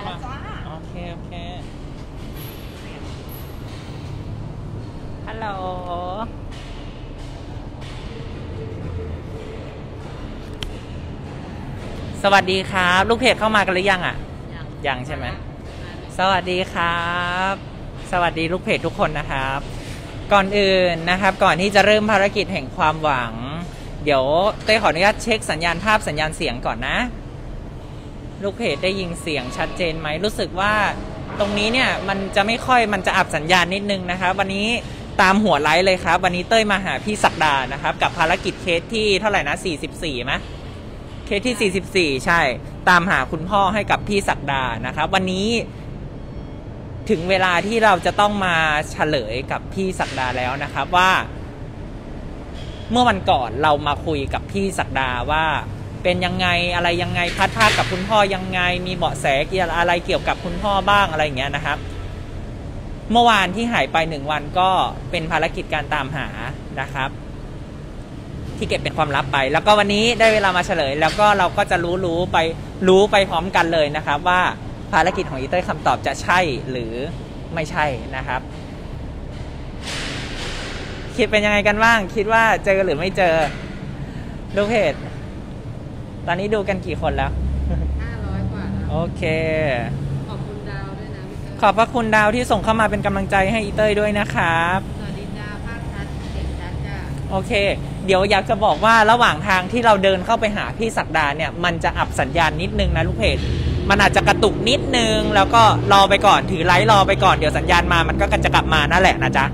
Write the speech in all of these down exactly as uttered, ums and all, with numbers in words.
มาโอเคโอเคฮัลโหลสวัสดีครับลูกเพจเข้ามากันหรือยังอ่ะยังใช่ไหมสวัสดีครับสวัสดีลูกเพจทุกคนนะครับก่อนอื่นนะครับก่อนที่จะเริ่มภารกิจแห่งความหวังเดี๋ยวเต้ขออนุญาตเช็คสัญญาณภาพสัญญาณเสียงก่อนนะลูกเพจได้ยินเสียงชัดเจนไหมรู้สึกว่าตรงนี้เนี่ยมันจะไม่ค่อยมันจะอับสัญญาณนิดนึงนะครับวันนี้ตามหัวไลฟ์เลยครับวันนี้เต้ยมาหาพี่ศักดานะครับกับภารกิจเคสที่เท่าไหร่นะสี่สิบสี่ไหมเคสที่สี่สิบสี่ใช่ตามหาคุณพ่อให้กับพี่ศักดานะครับวันนี้ถึงเวลาที่เราจะต้องมาเฉลยกับพี่ศักดาแล้วนะครับว่าเมื่อวันก่อนเรามาคุยกับพี่ศักดาว่าเป็นยังไงอะไรยังไงพัดภาคกับคุณพ่อยังไงมีเบาะแสเกี่ยวอะไรเกี่ยวกับคุณพ่อบ้างอะไรอย่างเงี้ยนะครับเมื่อวานที่หายไปหนึ่งวันก็เป็นภารกิจการตามหานะครับที่เก็บเป็นความลับไปแล้วก็วันนี้ได้เวลามาเฉลยแล้วก็เราก็จะรู้รู้ไปรู้ไปพร้อมกันเลยนะครับว่าภารกิจของอีเต้ยคำตอบจะใช่หรือไม่ใช่นะครับคิดเป็นยังไงกันบ้างคิดว่าเจอหรือไม่เจอลูกเพจตอนนี้ดูกันกี่คนแล้วห้าร้อยกว่าแล้วโอเคขอบคุณดาวด้วยนะพี่เต้ยขอบพระคุณดาวที่ส่งเข้ามาเป็นกำลังใจให้อีเต้ยด้วยนะครับสวัสดีจ้าภาพชัดเสียงชัดจ้าโอเคเดี๋ยวอยากจะบอกว่าระหว่างทางที่เราเดินเข้าไปหาพี่ศักดาเนี่ยมันจะอับสัญญาณนิดนึงนะลูกเพจมันอาจจะกระตุกนิดนึงแล้วก็รอไปก่อนถือไลท์รอไปก่อนเดี๋ยวสัญญาณมามันก็จะกลับมานั่นแหละนะจ๊ะ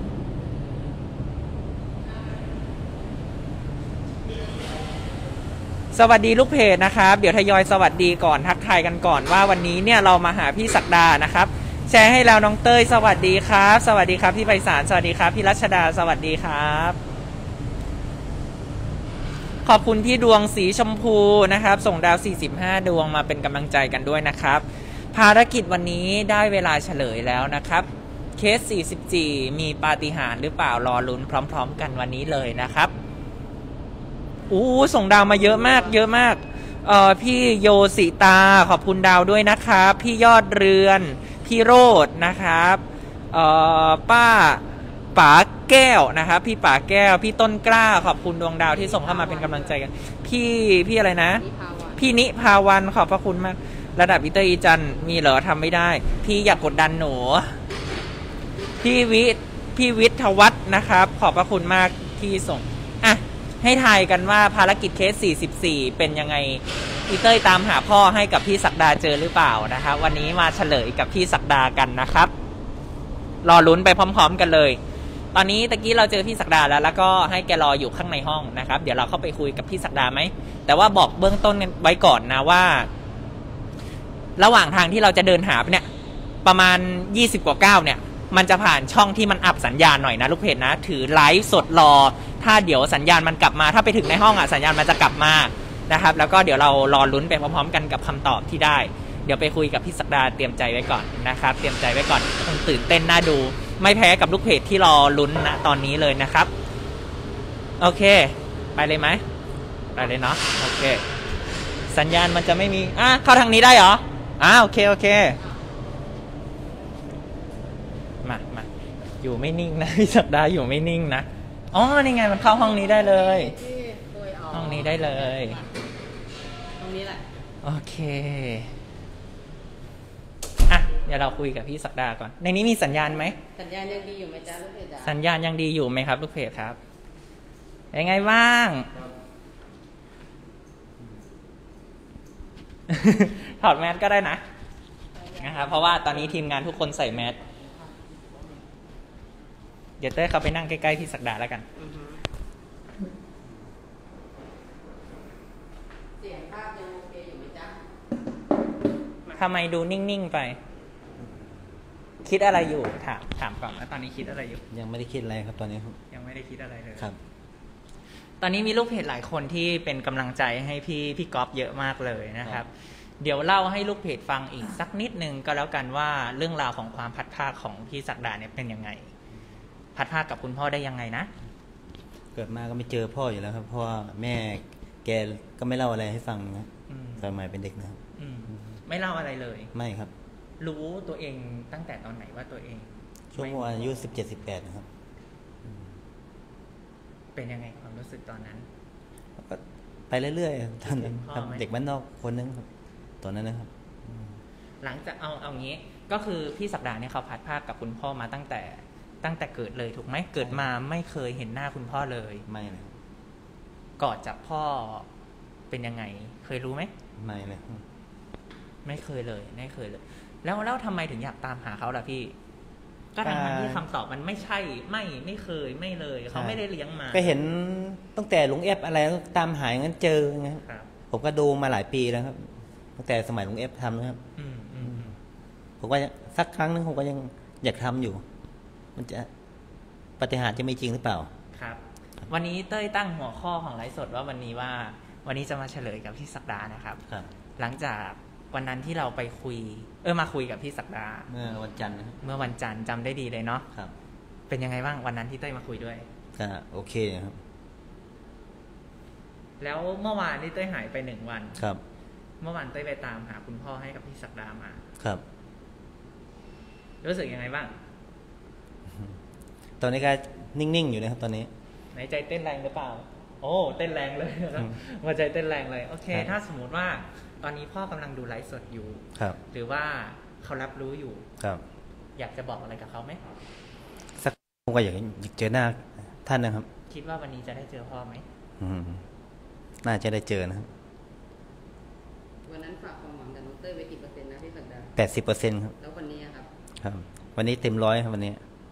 สวัสดีลูกเพจนะครับเดี๋ยวทยอยสวัสดีก่อนทักทายกันก่อนว่าวันนี้เนี่ยเรามาหาพี่ศักดานะครับแชร์ให้แล้วน้องเต้ยสวัสดีครับสวัสดีครับพี่ไพศาลสวัสดีครับพี่รัชดาสวัสดีครับขอบคุณพี่ดวงสีชมพูนะครับส่งดาวสี่สิบห้าดวงมาเป็นกำลังใจกันด้วยนะครับภารกิจวันนี้ได้เวลาเฉลยแล้วนะครับเคสสี่สิบสี่มีปาฏิหาริย์หรือเปล่ารอลุ้นพร้อมๆกันวันนี้เลยนะครับอู้ส่งดาวมาเยอะมากเยอะมากเอ่อพี่โยสิตาขอบคุณดาวด้วยนะครับพี่ยอดเรือนพี่โรดนะครับเอ่อป้าป๋าแก้วนะครับพี่ป๋าแก้วพี่ต้นกล้าขอบคุณดวงดาวที่ส่งเข้ามาเป็นกำลังใจกันพี่พี่อะไรนะพี่นิพาวันขอบพระคุณมากระดับอิเตอร์อีจันมีเหรอทำไม่ได้พี่อยากกดดันหนูพี่วิพี่วิทยวัฒน์นะครับขอบพระคุณมากที่ส่งอ่ะให้ทายกันว่าภารกิจเคสสี่สิบสี่เป็นยังไงอีเต้ยตามหาพ่อให้กับพี่ศักดาเจอหรือเปล่านะครับวันนี้มาเฉลยกับพี่ศักดากันนะครับรอลุ้นไปพร้อมๆกันเลยตอนนี้ตะกี้เราเจอพี่ศักดาแล้วแล้วก็ให้แกรออยู่ข้างในห้องนะครับเดี๋ยวเราเข้าไปคุยกับพี่ศักดาไหมแต่ว่าบอกเบื้องต้นไว้ก่อนนะว่าระหว่างทางที่เราจะเดินหาเนี่ยประมาณยี่สิบกว่าก้าวเนี่ยมันจะผ่านช่องที่มันอับสัญญาณหน่อยนะลูกเพจนะถือไลฟ์สดรอถ้าเดี๋ยวสัญญาณมันกลับมาถ้าไปถึงในห้องอ่ะสัญญาณมันจะกลับมานะครับแล้วก็เดี๋ยวเรารอลุ้นไปพร้อมๆกันกับคำตอบที่ได้เดี๋ยวไปคุยกับพี่ศักดาเตรียมใจไว้ก่อนนะครับเตรียมใจไว้ก่อนคงตื่นเต้นน่าดูไม่แพ้กับลูกเพจที่รอลุ้นนะตอนนี้เลยนะครับโอเคไปเลยไหมไปเลยเนาะโอเคสัญญาณมันจะไม่มีอ่ะเข้าทางนี้ได้เหรออ่ะโอเคโอเคมามาอยู่ไม่นิ่งนะพี่ศักดาอยู่ไม่นิ่งนะอ๋อนี่ไงมันเข้าห้องนี้ได้เลยห้องนี้ได้เลยตรงนี้แหละโอเคอ่ะเดี๋ยวเราคุยกับพี่ศักดาก่อนในนี้มีสัญญาณไหมสัญญาณยังดีอยู่ไหมจ๊ะลูกเพจจ๊ะสัญญาณยังดีอยู่ไหมครับลูกเพจครับยังไงบ้างถอดแมสก็ได้นะนะครับเพราะว่าตอนนี้ทีมงานทุกคนใส่แมสเดี๋ยวเต้ยเขาไปนั่งใกล้ๆพี่ศักดาแล้วกันเสียงภาพยังโอเคอยู่ไหมจ๊ะทำไมดูนิ่งๆไปคิดอะไรอยู่ถามถามก่อนแล้วตอนนี้คิดอะไรอยู่ยังไม่ได้คิดอะไรครับตอนนี้ครับยังไม่ได้คิดอะไรเลยครับตอนนี้มีลูกเพจหลายคนที่เป็นกำลังใจให้พี่พี่ก๊อฟเยอะมากเลยนะครับเดี๋ยวเล่าให้ลูกเพจฟังอีกสักนิดนึงก็แล้วกันว่าเรื่องราวของความพัดภาคของพี่ศักดาเนี่ยเป็นยังไงพัดภาคกับคุณพ่อได้ยังไงนะเกิดมาก็ไม่เจอพ่ออยู่แล้วครับเพราะว่าแม่แกก็ไม่เล่าอะไรให้ฟังนะตอนใหม่เป็นเด็กนะครับไม่เล่าอะไรเลยไม่ครับรู้ตัวเองตั้งแต่ตอนไหนว่าตัวเองช่วงวันอายุสิบเจ็ดสิบแปดนะครับเป็นยังไงความรู้สึกตอนนั้นก็ไปเรื่อยๆตอนนั้นครับเห็นพ่อไหมเด็กบ้านนอกคนนึงครับตอนนั้นนะครับหลังจากเอาเอางี้ก็คือพี่ศักดาเนี่ยเขาพัดภาคกับคุณพ่อมาตั้งแต่ตั้งแต่เกิดเลยถูกไหมเกิดมาไม่เคยเห็นหน้าคุณพ่อเลยไม่เลยกอดจากพ่อเป็นยังไง เคยรู้ไหมไม่เลยไม่เคยเลยไม่เคยเลย แล้วแล้วทำไมถึงอยากตามหาเขาล่ะพี่ ก็ทั้งทั้งที่คำตอบมันไม่ใช่ไม่ไม่เคยไม่เลยเขาไม่ได้เลี้ยงมาก็เห็นตั้งแต่ลุงเอฟอะไรก็ตามหาอย่างนั้นเจอไงครับครับผมก็ดูมาหลายปีแล้วครับ ตั้งแต่สมัยลุงเอฟทำนะครับอืมอืมอืมผมก็สักครั้งนึงผมก็ยังอยากทำอยู่ มันจะปาฏิหาริย์จะไม่จริงหรือเปล่าครับ วันนี้เต้ยตั้งหัวข้อของไลฟ์สดว่าวันนี้ว่า วันนี้จะมาเฉลยกับพี่ศักดานะครับครับหลังจากวันนั้นที่เราไปคุย เออมาคุยกับพี่ศักดาเมื่อวันจันทร์นะครับเมื่อวันจันทร์จำได้ดีเลยเนาะครับเป็นยังไงบ้างวันนั้นที่เต้ยมาคุยด้วยก็โอเคครับแล้วเมื่อวานที่เต้ยหายไปหนึ่งวันครับเมื่อวานเต้ยไปตามหาคุณพ่อให้กับพี่ศักดามาครับรู้สึกยังไงบ้างตอนนี้ก็นิ่งๆอยู่นะครับ ตอนนี้ในใจเต้นแรงหรือเปล่า โอ้เต้นแรงเลยนะครับหัวใจเต้นแรงเลยโอเคครับถ้าสมมติว่าตอนนี้พ่อกำลังดูไลฟ์สดอยู่ครับหรือว่าเขารับรู้อยู่ครับอยากจะบอกอะไรกับเขาไหมสักผมก็อยากอยากเจอหน้าท่านนะครับคิดว่าวันนี้จะได้เจอพ่อไหมอืมน่าจะได้เจอนะครับวันนั้นฝากความหวังกับน้องเต้ยไว้กี่เปอร์เซ็นต์นะพี่สักดาแปดสิบเปอร์เซ็นต์ครับแล้ววันนี้อะครับครับ วันนี้เต็มร้อยครับวันนี้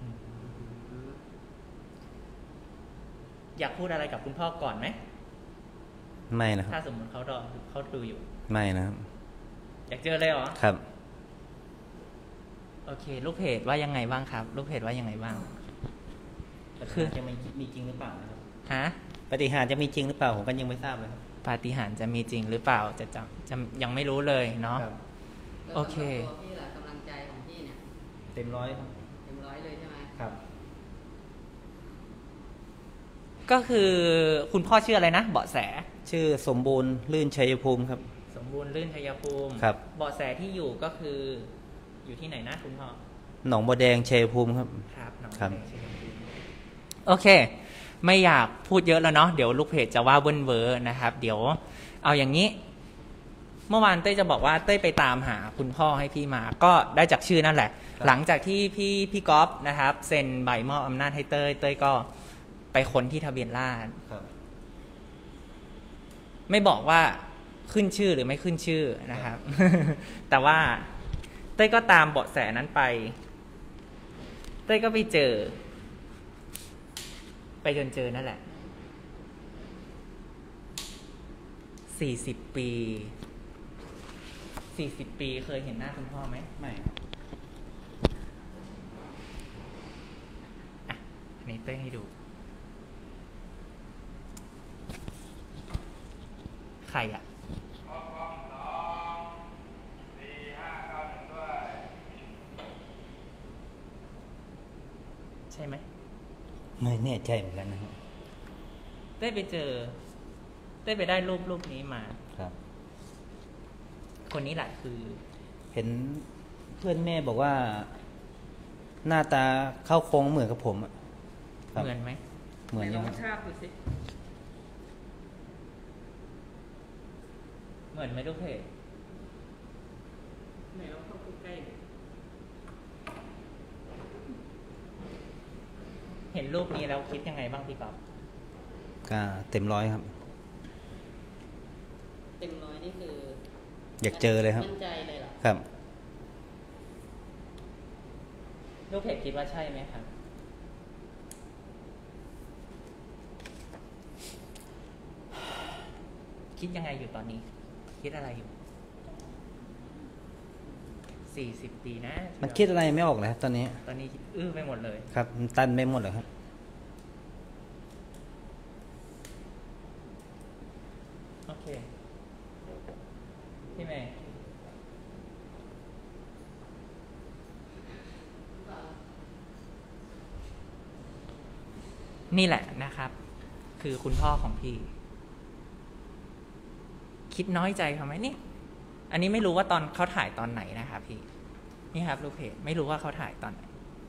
อยากพูดอะไรกับคุณพ่อก่อนไหมไม่นะครับถ้าสมมติเขารอเขาดูอยู่ไม่นะครับอยากเจอเลยเหรอครับโอเค ลูกเพจว่ายังไงบ้างครับ ลูกเพจว่ายังไงบ้างคือจะมีมีจริงหรือเปล่านะครับฮะปฏิหารย์จะมีจริงหรือเปล่าผมก็ยังไม่ทราบเลยครับปาฏิหาริย์จะมีจริงหรือเปล่าจะจะจะยังไม่รู้เลยเนาะครับแล้วโอเคสำหรับตัวพี่ล่ะกำลังใจของพี่เนี่ยเต็มร้อยครับเต็มร้อยเลยใช่ไหมครับก็คือคุณพ่อชื่ออะไรนะเบาะแสชื่อสมบูรณ์ลื่นชัยภูมิครับสมบูรณ์ลื่นชัยภูมิครับเบาะแสที่อยู่ก็คืออยู่ที่ไหนนะคุณพ่อหนองบัวแดงชัยภูมิครับครับน้องครับแดงชัยภูมิโอเค ไม่อยากพูดเยอะแล้วเนาะเดี๋ยวลูกเพจจะว่าเบิ้ลเวอร์นะครับ เดี๋ยวเอาอย่างนี้ เมื่อวานเต้ยจะบอกว่าเต้ยไปตามหาคุณพ่อให้พี่มา ก็ได้จากชื่อนั่นแหละ หลังจากที่พี่พี่ก๊อฟนะครับเซ็นใบมอบอำนาจให้เต้ยเต้ยก็ไปค้นที่ทะเบียนราษฎร์ครับไม่บอกว่าขึ้นชื่อหรือไม่ขึ้นชื่อนะครับ แต่ว่าเต้ยก็ตามเบาะแสนั้นไป เต้ยก็ไปเจอ ไปจนเจอนั่นแหละ สี่สิบปี สี่สิบปีเคยเห็นหน้าคุณพ่อไหมไม่ครับอ่ะอันนี้เต้ยให้ดู ใครอ่ะ ใช่ไหมไม่แน่ใจเหมือนกันนะครับได้ไปเจอ ได้ไปได้รูปรูปนี้มาครับคนนี้แหละคือเห็นเพื่อนแม่บอกว่า หน้าตาเข้าโครงเหมือนกับผมอะครับเหมือนไหมเหมือนไหนลยัองงมาทราบดูสิเหมือนไหมลูกเพจไหนลองเข้าใกล้ๆดิเห็นรูปนี้แล้วคิดยังไงบ้างพี่ก๊อฟก็เต็มร้อยครับเต็มร้อยนี่คืออยากเจอเลยครับมั่นใจเลยเหรอครับลูกเพจคิดว่าใช่ไหมครับ คิดยังไงอยู่ตอนนี้ คิดอะไรอยู่ สี่สิบปีนะมันคิดอะไรไม่ออกเลยครับตอนนี้ตอนนี้อื้อไปหมดเลยครับมันตันไม่หมดเลยครับโอเค พี่เมย์นี่แหละนะครับ คือคุณพ่อของพี่ คิดน้อยใจเขาไหมนี่อันนี้ไม่รู้ว่าตอนเขาถ่ายตอนไหนนะครับพี่นี่ครับรูปเพจไม่รู้ว่าเขาถ่ายตอนไหน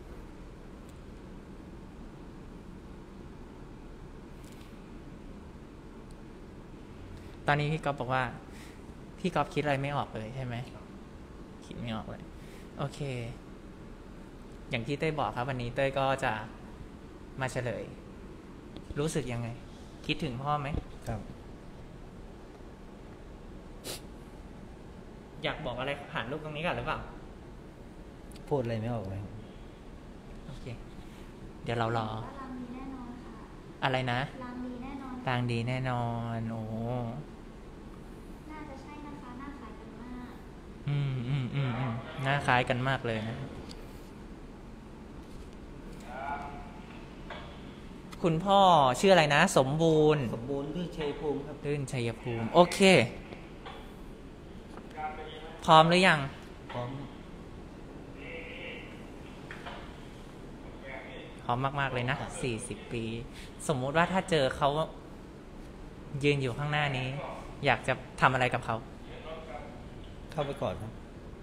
ตอนนี้พี่ก๊อฟบอกว่าพี่ก๊อฟคิดอะไรไม่ออกเลยใช่ไหมคิดไม่ออกเลยโอเคอย่างที่เต้ยบอกครับวันนี้เต้ยก็จะมาเฉลยรู้สึกยังไงคิดถึงพ่อไหมครับอยากบอกอะไรผ่านรูปตรงนี้ก่อนหรือเปล่าพูดอะไรไม่ออกเลยโอเคเดี๋ยวเรารอรางดีแน่นอนค่ะอะไรนะรางดีแน่นอนรางดีแน่นอนโอ้น่าจะใช่นะคะหน้าคล้ายกันมากอืมอืมอืมอืมหน้าคล้ายกันมากเลยนะคุณพ่อชื่ออะไรนะสมบูรณ์สมบูรณ์ลื่นชัยภูมิครับลื่นชัยภูมิโอเคพร้อมหรือยังพร้อมพร้อมมากๆเลยนะสี่สิบปีสมมุติว่าถ้าเจอเขายืนอยู่ข้างหน้านี้อยากจะทำอะไรกับเขาเข้าไปก่อนครับ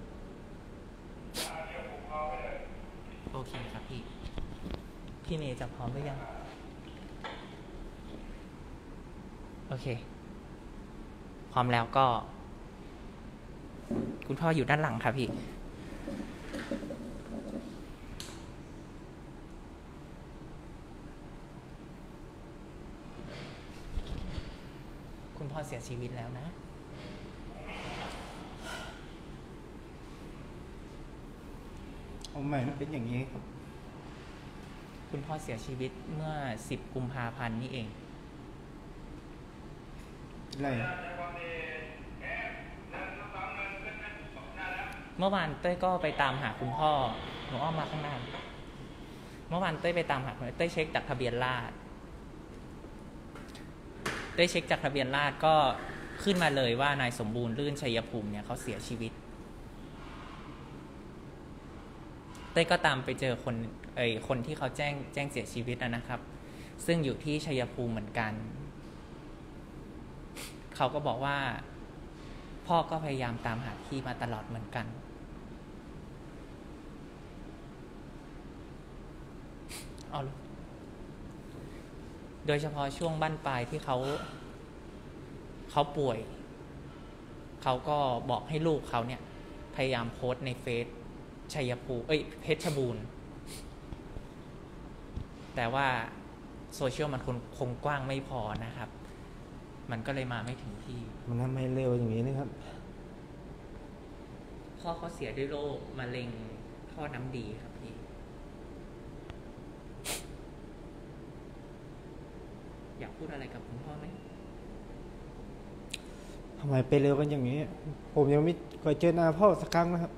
โอเคครับพี่พี่เนจะพร้อมหรือยังโอเคพร้อมแล้วก็คุณพ่ออยู่ด้านหลังครับพี่คุณพ่อเสียชีวิตแล้วนะเอาใหม่มันเป็นอย่างนี้ครับคุณพ่อเสียชีวิตเมื่อสิบกุมภาพันธ์นี่เองอะไรเมื่อวานเต้ยก็ไปตามหาคุณพ่อหนูอ้อมมาข้างหน้าเมื่อวานเต้ยไปตามหาเต้ยเช็คจากทะเบียนราษฎร์เต้ยเช็คจากทะเบียนราษฎร์ก็ขึ้นมาเลยว่านายสมบูรณ์ลื่นชัยภูมิเนี่ยเขาเสียชีวิตเต้ยก็ตามไปเจอคนเอ่ยคนที่เขาแจ้งแจ้งเสียชีวิตนะครับซึ่งอยู่ที่ชัยภูมิเหมือนกันเขาก็บอกว่าพ่อก็พยายามตามหาพี่มาตลอดเหมือนกันเอาโดยเฉพาะช่วงบั้นปลายที่เขาเขาป่วยเขาก็บอกให้ลูกเขาเนี่ยพยายามโพสต์ในเฟซชัยภูมิเอ้ยเพชรบูรณ์แต่ว่าโซเชียลมันคงกว้างไม่พอนะครับมันก็เลยมาไม่ถึงที่มันทำไมเร็วอย่างนี้นะครับพ่อเขาเสียด้วยโรคมะเร็งท่อน้ำดีครับพี่อยากพูดอะไรกับคุณพ่อไหมทำไมไปเร็วกันอย่างนี้ผมยังไม่เคยเจอหน้าพ่อสักครั้งนะครับ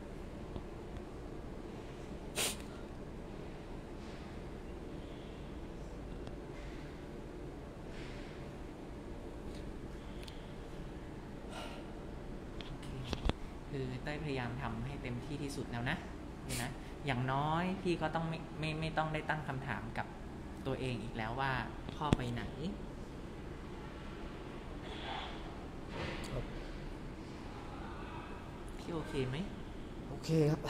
คือเต้ยพยายามทำให้เต็มที่ที่สุดแล้วนะนี่นะอย่างน้อยพี่ก็ต้องไม่ไม่ไม่ต้องได้ตั้งคำถามกับตัวเองอีกแล้วว่าพ่อไปไหนพี่โอเคไหมโอเคครับ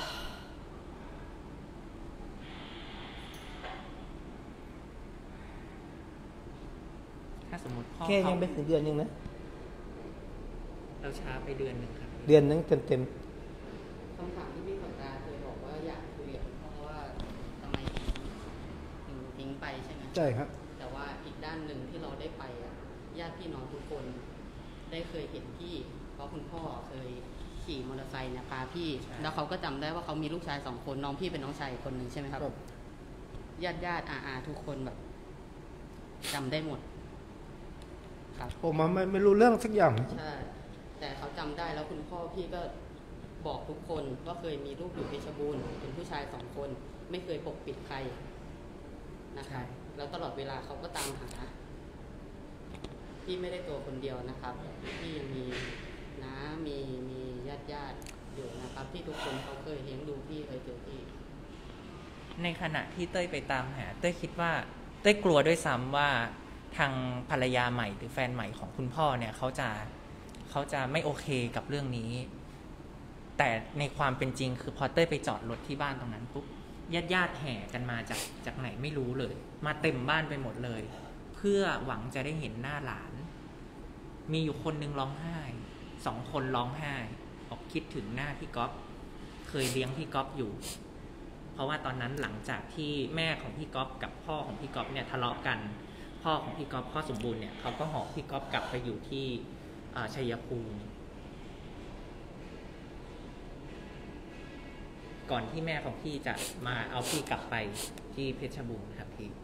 ถ้าสมมติพ่อแค่ยังไปถึงเดือนนึงนะเราช้าไปเดือนหนึ่งครับเดือนนึงเต็มเต็มคำถามที่พี่สัปดาห์เคยบอกว่าอยากคุยกับคุณพ่อว่าทำไมถึงทิ้งไปใช่ไหมใช่ครับแต่ว่าอีกด้านหนึ่งที่เราได้ไปอ่ะญาติพี่น้องทุกคนได้เคยเห็นพี่เพราะคุณพ่อเคยขี่มอเตอร์ไซค์เนี่ยพาพี่แล้วเขาก็จำได้ว่าเขามีลูกชายสองคนน้องพี่เป็นน้องชายคนหนึ่งใช่ไหมครับญาติญาติอาอาทุกคนแบบจำได้หมดครับผมมันไม่ไม่รู้เรื่องสักอย่างใช่แต่เขาจำได้แล้วคุณพ่อพี่ก็บอกทุกคนว่าเคยมีลูกอยู่เพชรบูรณ์เป็นผู้ชายสองคนไม่เคยปกปิดใครนะครับแล้วตลอดเวลาเขาก็ตามหาพี่ไม่ได้ตัวคนเดียวนะครับพี่ยังมีน้ามีมีญาติญาติอยู่นะครับที่ทุกคนเขาเคยเลี้ยงดูพี่เคยเจอพี่ในขณะที่เต้ยไปตามหาเต้ยคิดว่าเต้ยกลัวด้วยซ้ำว่าทางภรรยาใหม่หรือแฟนใหม่ของคุณพ่อเนี่ยเขาจะเขาจะไม่โอเคกับเรื่องนี้ แต่ในความเป็นจริงคือพอเต้ยไปจอดรถที่บ้านตรงนั้นปุ๊บญาติญาติแห่กันมาจากจากไหนไม่รู้เลยมาเต็มบ้านไปหมดเลยเพื่อหวังจะได้เห็นหน้าหลานมีอยู่คนนึงร้องไห้สองคนร้องไห้บอกคิดถึงหน้าพี่ก๊อฟเคยเลี้ยงพี่ก๊อฟอยู่เพราะว่าตอนนั้นหลังจากที่แม่ของพี่ก๊อฟกับพ่อของพี่ก๊อฟเนี่ยทะเลาะกันพ่อของพี่ก๊อฟพ่อสมบูรณ์เนี่ยเขาก็หอบพี่ก๊อฟกลับไปอยู่ที่ชัยภูมิก่อนที่แม่ของพี่จะมาเอาพี่กลับไปที่เพชรบูรณ์ครับพี่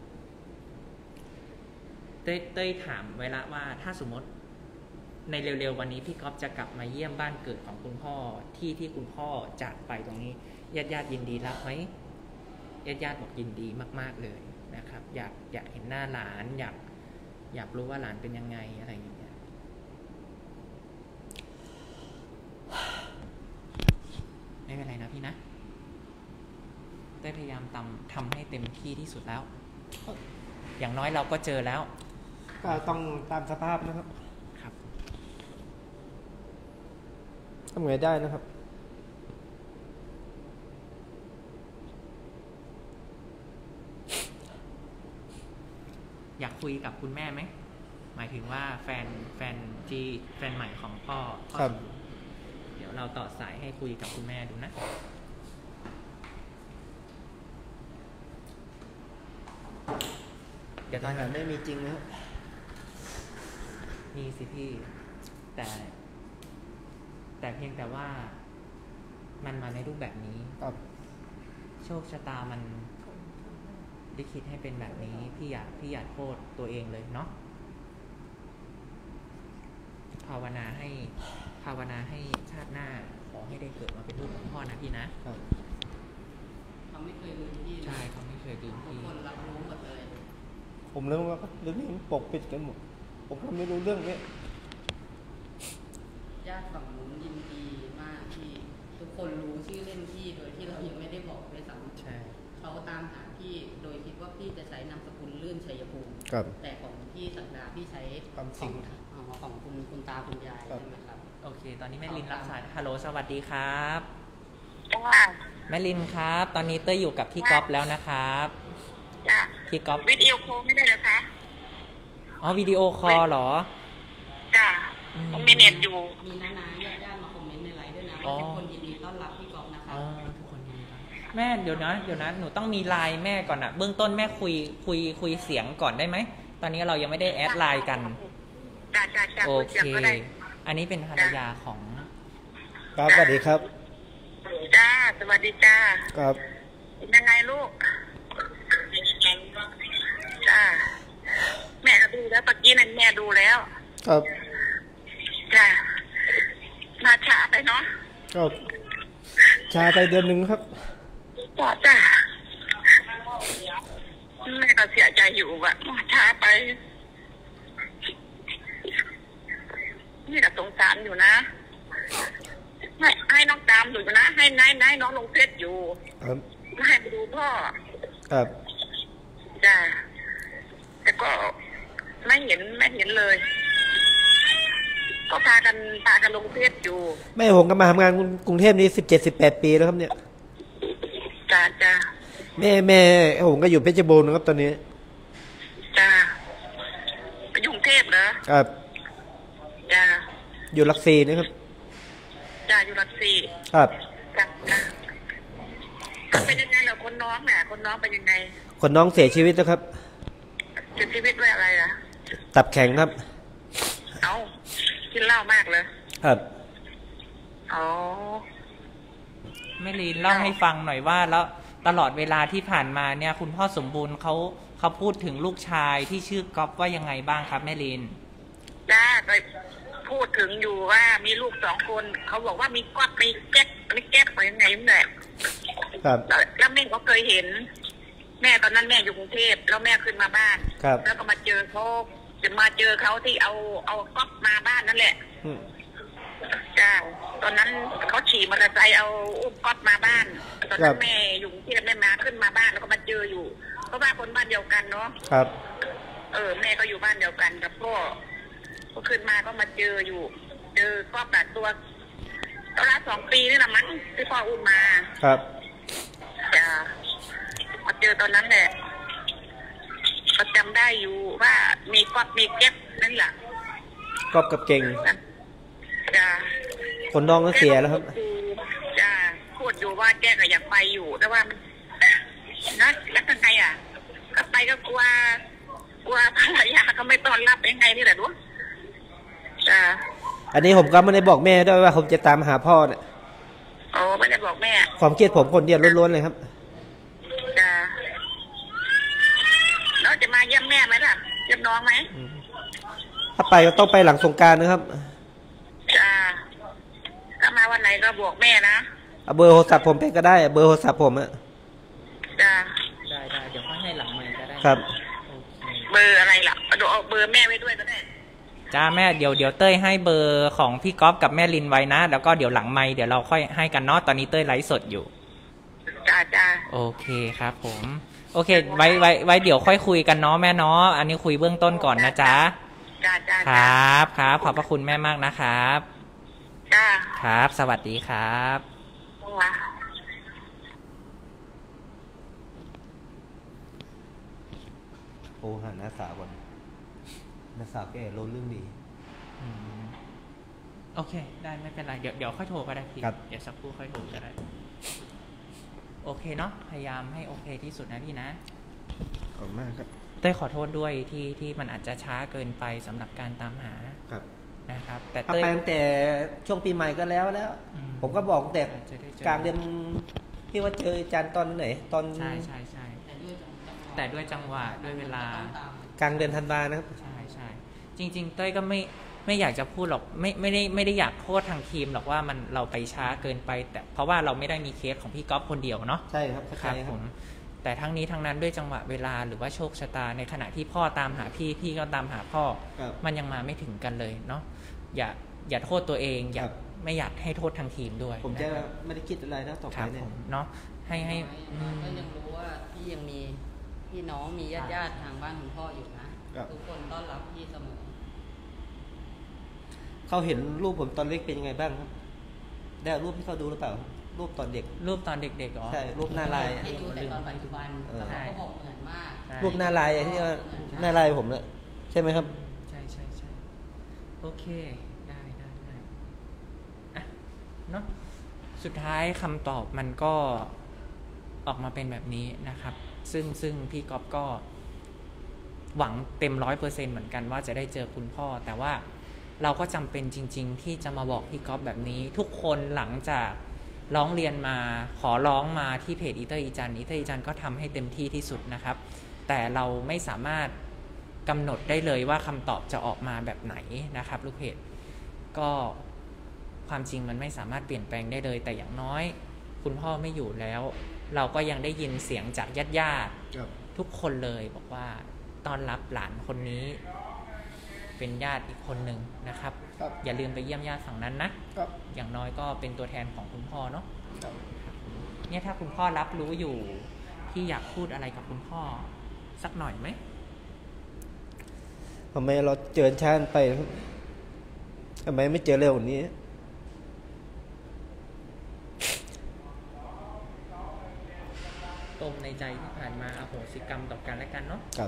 เต้ยเต้ยถามไว้ละว่าถ้าสมมติในเร็วๆวันนี้พี่ก๊อฟจะกลับมาเยี่ยมบ้านเกิดของคุณพ่อที่ที่คุณพ่อจากไปตรงนี้ญาติญาติยินดีรับไหมญาติญาติบอกยินดีมากๆเลยนะครับอยากอยากเห็นหน้าหลานอยากอยากรู้ว่าหลานเป็นยังไงอะไรอย่างเงี้ยไม่เป็นไรนะพี่นะได้พยายามทำทำให้เต็มที่ที่สุดแล้วอย่างน้อยเราก็เจอแล้วก็ต้องตามสภาพนะครับครับทำไงได้นะครับอยากคุยกับคุณแม่ไหมหมายถึงว่าแฟนแฟนจีแฟนใหม่ของพ่อครับเดี๋ยวเราต่อสายให้คุยกับคุณแม่ดูนะเดี๋ยวตอนนี้ไม่มีจริงนะมีสิพี่แต่แต่เพียงแต่ว่ามันมาในรูปแบบนี้โชคชะตามันลิขิตให้เป็นแบบนี้พี่อยากพี่อยากโทษตัวเองเลยเนาะภาวนาให้ภาวนาให้ชาติหน้าขอให้ได้เกิดมาเป็นลูกของพ่อนะพี่นะเขาไม่เคยลืมพี่ใช่เขาไม่เคยลืมพี่ทุกคนรับรู้หมดเลยผมเรื่องว่าเรื่องนี้มันปกปิดกันหมดผมก็ไม่รู้เรื่องนี้ญาติฝั่งนู้นยินดีมากที่ทุกคนรู้ชื่อเล่นพี่โดยที่เรายังไม่ได้บอกด้วยซ้ำใช่เขาตามหาพี่โดยคิดว่าพี่จะใช้นามสกุลลื่นชัยภูมิแต่ของพี่สักดาพี่ใช้ความจริงของคุณคุณตาคุณยายใช่ไหมครับโอเคตอนนี้แม่ลินรับสายฮัลโหลสวัสดีครับจ้าแม่ลินครับตอนนี้เต้ยอยู่กับพี่ก๊อฟแล้วนะครับจ้าพี่ก๊อฟวิดีโอคอลไม่ได้เหรอคะอ๋อวิดีโอคอลเหรอจ้าผมมีเน็ตอยู่มีน้านาญาติญาติมาคอมเมนต์ในไลน์ด้วยนะทุกคนยินดีต้อนรับพี่ก๊อฟนะคะทุกคนยินดีแม่เดี๋ยวนะเดี๋ยวนะหนูต้องมีไลน์แม่ก่อนอะเบื้องต้นแม่คุยคุยคุยเสียงก่อนได้ไหมตอนนี้เรายังไม่ได้แอดไลน์กันจ้าจ้าจ้าโอเคอันนี้เป็นภรรยาของครับสวัสดีครับจ้าสวัสดีจ้าครับยังไงลูกจ้าแม่ก็ดูแล้วตะกี้นั่นแม่ดูแล้วครับจ้ามาช้าไปเนาะครับช้าไปเดือนหนึ่งครับจ้าจ้าแม่ก็เสียใจอยู่ว่ะมาช้าไปนี่ก็สงสารอยู่นะให้ให้น้องตามอยู่นะให้นายนายน้องลงเพชรอยู่ครับให้ไปดูพ่อครับจ้าแต่ก็ไม่เห็นไม่เห็นเลยก็พากันพากันลงเพชรอยู่แม่ผมก็มาทำงานกรุงเทพนี้สิบเจ็ดสิบแปดปีแล้วครับเนี่ยจ้าจ้าแม่แม่ผมก็อยู่เพชรบูรณ์นะครับตอนนี้จ้าไปอยู่กรุงเทพเหรอครับจ้าอยู่หลักสี่นะครับจ้าอยู่หลักสี่ครับจ้าจ้าเป็นยังไงเหรอคนน้องเนี่ยคนน้องเป็นยังไงคนน้องเสียชีวิตแล้วครับเสียชีวิตด้วยอะไรล่ะตับแข็งครับเอากินเหล้ามากเลยครับอ๋อแม่ลีนเล่าให้ฟังหน่อยว่าแล้วตลอดเวลาที่ผ่านมาเนี่ยคุณพ่อสมบูรณ์เขาเขาพูดถึงลูกชายที่ชื่อก๊อฟว่ายังไงบ้างครับแม่ลีนจ้าไปพูดถึงอยู่ว่ามีลูกสองคนเขาบอกว่ามีก๊อฟมีแก๊กมีแก๊กอะไรยังไงนั่นแหละครับแล้วแม่ก็เคยเห็นแม่ตอนนั้นแม่อยู่กรุงเทพแล้วแม่ขึ้นมาบ้านแล้วก็มาเจอเขาจะมาเจอเขาที่เอาเอาก๊อฟมาบ้านนั่นแหละจ้าตอนนั้นเขาขี่มอเตอร์ไซค์เอาอุ้มก๊อฟมาบ้านตอนนั้นแม่อยู่กรุงเทพแม่มาขึ้นมาบ้านแล้วก็มาเจออยู่เพราะว่าคนบ้านเดียวกันเนาะครับเออแม่ก็อยู่บ้านเดียวกันกับพ่อก็ขึ้นมาก็มาเจออยู่เจอก็แบบตัวตัวละสองปีนี่แหละมั้งที่พ่ออุ้มมาครับจะมาเจอตอนนั้นแหละก็จำได้อยู่ว่ามีก๊อบมีแก๊ปนั่นแหละกอบกับเก่งจะคนน้องก็เสียแล้วครับจะพูดอยู่ว่าแกก็อยากไปอยู่แต่ว่ามันนะแล้วยังไงอ่ะก็ไปก็กลัวกลัวภรรยาก็ไม่ต้อนรับยังไงนี่แหละดูจ้าอันนี้ผมก็ไม่ได้บอกแม่ด้วยว่าผมจะตามหาพ่อเนี่ยโอ้ไม่ได้บอกแม่ความเครียดผมคนเดียวล้วนๆเลยครับจ้าแล้วจะมาเยี่ยมแม่ไหมล่ะเยี่ยมน้องไหมถ้าไปก็ต้องไปหลังสงกรานต์นะครับจ้าถ้ามาวันไหนก็บอกแม่นะเอาเบอร์โทรศัพท์ผมไปก็ได้เบอร์โทรศัพท์ผมอะจ้าได้ได้เดี๋ยวค่อยให้หลังไมค์ก็ได้ครับโอเคเบอร์อะไรล่ะเอาเอาเบอร์แม่ไว้ด้วยก็ได้จ้าแม่เดี๋ยวเดี๋ยวเต้ยให้เบอร์ของพี่ก๊อฟกับแม่ลินไว้นะแล้วก็เดี๋ยวหลังไมค์เดี๋ยวเราค่อยให้กันเนาะตอนนี้เต้ยไลฟ์สดอยู่จ้าจ้าโอเคครับผมโอเคไว้ไว้ไว้เดี๋ยวค่อยคุยกันเนาะแม่เนาะอันนี้คุยเบื้องต้นก่อนนะจ๊ะจ้าจ้าคจ้ารับครับขอบพระคุณแม่มากนะครับจ้าครับ สวัสดีครับว้าโอ้หาน้าสาวก่อนน้าสาวแกรู้เรื่องดีอืมโอเค ได้ไม่เป็นไรเดี๋ยวเดี๋ยวค่อยโทรก็ได้พี่ครับเดี๋ยวสักครู่ค่อยโทรก็ได้โอเคเนาะพยายามให้โอเคที่สุดนะพี่นะขอบคุณมากครับเต้ยขอโทษด้วยที่ที่มันอาจจะช้าเกินไปสำหรับการตามหาครับนะครับ แต่ถ้าเต้ยไปตั้งแต่ช่วงปีใหม่ก็แล้วแล้วอืมผมก็บอกตั้งแต่จะได้เจอกลางเดือนที่ว่าเจออาจารย์ตอนไหน ตอนใช่ใช่ใช่แต่ด้วยจังหวะแต่ด้วยจังหวะด้วยเวลาต้องตามกลางเดือนธันวานะครับใช่ใช่จริง ๆ เต้ยก็ไม่ไม่อยากจะพูดหรอกไม่ไม่ได้ไม่ได้อยากโทษทางทีมหรอกว่ามันเราไปช้าเกินไป แต่เพราะว่าเราไม่ได้มีเคสของพี่ก๊อฟคนเดียวเนาะใช่ครับเข้าคใจรับคผรับมแต่ทั้งนี้ทั้งนั้นด้วยจังหวะเวลาหรือว่าโชคชะตาในขณะที่พ่อตามหาพี่พี่ก็ตามหาพ่อครับมันยังมาไม่ถึงกันเลยเนาะอย่าอย่าโทษตัวเองอย่าครับไม่อยากให้โทษทางทีมด้วยผมจะนะครับไม่ได้คิดอะไรนะต่อคไปรับเนี่ผยมเนาะให้ให้น้อืองมก็ยังรู้ว่าพี่ยังมีพี่น้องมีญาติญาติๆทางบ้านคุณพ่ออยู่นะ ทุกคนต้อนรับพี่เสมอเขาเห็นรูปผมตอนเล็กเป็นยังไงบ้างครับ ได้เอารูปให้เขาดูหรือเปล่า รูปตอนเด็กรูปตอนเด็กๆเหรอใช่ รูปหน้าลายให้ดูแต่ตอนปัจจุบันเออแต่เขาก็บอกเหมือนมากใช่รูปหน้าลายที่ว่าหน้าลายผมเนี่ยใช่ไหมครับใช่ใช่ใช่โอเคได้ได้ได้อ่ะเนาะสุดท้ายคำตอบมันก็ออกมาเป็นแบบนี้นะครับ ซึ่งซึ่งพี่ก๊อฟก็หวังเต็มร้อยเปอร์เซ็นต์เหมือนกันว่าจะได้เจอคุณพ่อ แต่ว่าเราก็จำเป็นจริง ๆ ที่จะมาบอกพี่ก๊อฟแบบนี้ ทุกคนหลังจากร้องเรียนมาขอร้องมาที่เพจอีเตอร์อีจันอีเตอร์อีจันก็ทำให้เต็มที่ที่สุดนะครับ แต่เราไม่สามารถกำหนดได้เลยว่าคำตอบจะออกมาแบบไหนนะครับ ลูกเพจก็ความจริงมันไม่สามารถเปลี่ยนแปลงได้เลย แต่อย่างน้อยคุณพ่อไม่อยู่แล้ว เราก็ยังได้ยินเสียงจากญาติญาติๆทุกคนเลยบอกว่าต้อนรับหลานคนนี้ เป็นญาติอีกคนหนึ่งนะครับครับอย่าลืมไปเยี่ยมญาติฝั่งนั้นนะครับ อย่างน้อยก็เป็นตัวแทนของคุณพ่อเนาะเนี่ยถ้าคุณพ่อรับรู้อยู่ที่อยากพูดอะไรกับคุณพ่อสักหน่อยไหมทำไมเราเจอช้าไปครับทำไมไม่เจอเร็วกว่านี้ปมในใจที่ผ่านมาอโหสิกรรมต่อกันและกันเนาะครับ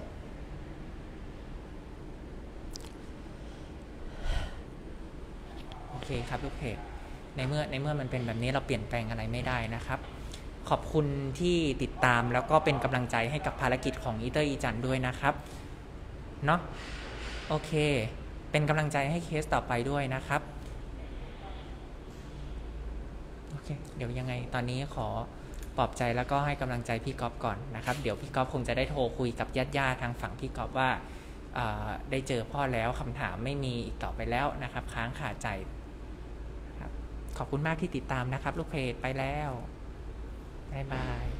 โอเคครับลูกเพจในเมื่อในเมื่อมันเป็นแบบนี้เราเปลี่ยนแปลงอะไรไม่ได้นะครับ ขอบคุณที่ติดตามแล้วก็เป็นกำลังใจให้กับภารกิจของอีเตอร์อีจันด้วยนะครับเนาะโอเคเป็นกำลังใจให้เคสต่อไปด้วยนะครับโอเคเดี๋ยวยังไงตอนนี้ขอปลอบใจแล้วก็ให้กำลังใจพี่ก๊อฟก่อนนะครับเดี๋ยวพี่ก๊อฟคงจะได้โทรคุยกับญาติๆทางฝั่งพี่ก๊อฟว่าได้เจอพ่อแล้วคำถามไม่มีอีกต่อไปแล้วนะครับค้างคาใจขอบคุณมากที่ติดตามนะครับลูกเพจไปแล้วบ๊ายบาย